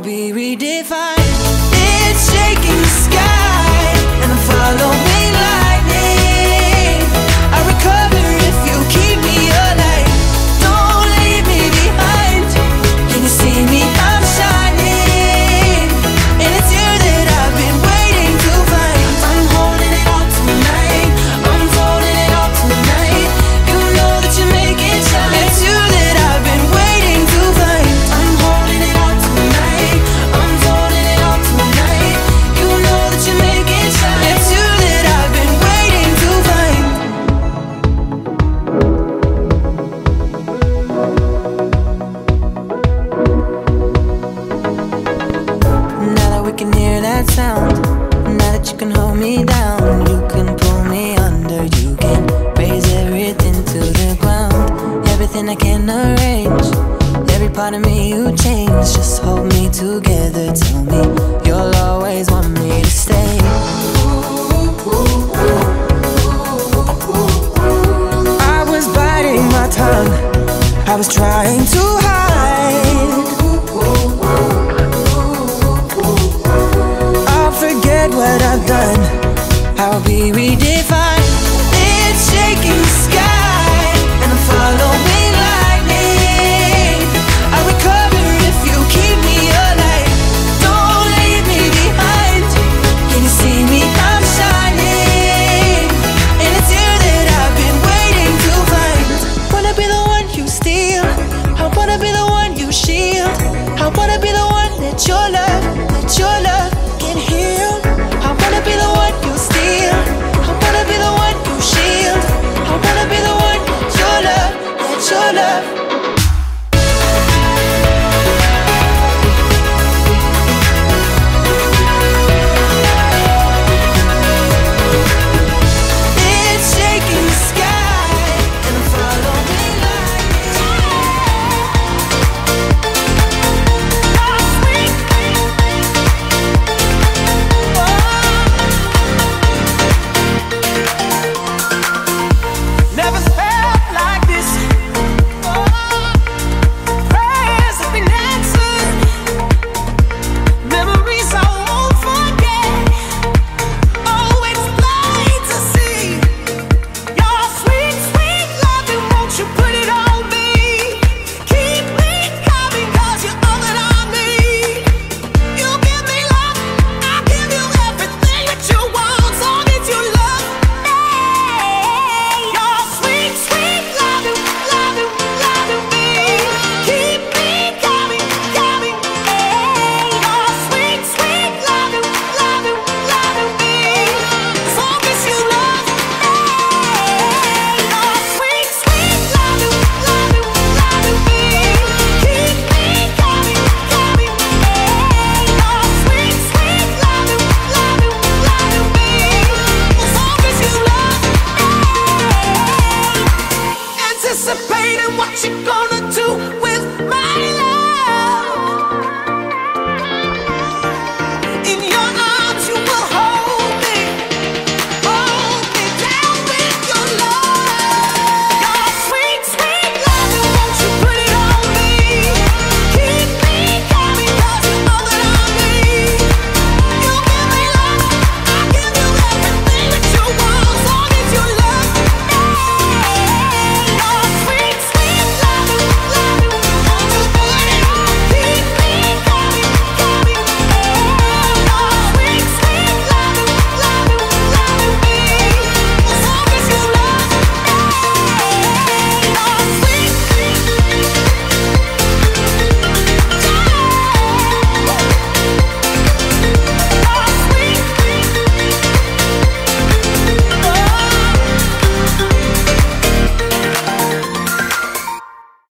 be redefined. It's shaking the sky, and I'm following lightning. I recover if you keep me alive. Don't leave me behind. Can you see me? I'm shining, and it's you that I've been waiting to find. I'm holding it all tonight. I'm holding it all tonight. You know that you make it shine. It's you that I've been waiting to find. I'm holding it all tonight. I'm holding it all tonight. You know that you make it shine. It's you that I've been waiting to find. Now that we can hear that sound, now that you can hold me down, you can pull me under, you can raise everything to the ground. Everything I can arrange, every part of me you change. Just hold me together, tell me you'll always want me to stay. I was biting my tongue, I was trying to hide. I'll forget what I've done, I'll be redefined. It's shaking the sky, and I'm following lightning. I recover if you keep me alive. Don't leave me behind. Can you see me? I'm shining, and it's you that I've been waiting to find. Wanna be the one you steal, I wanna be the one you shield. I wanna be the one that your love can heal.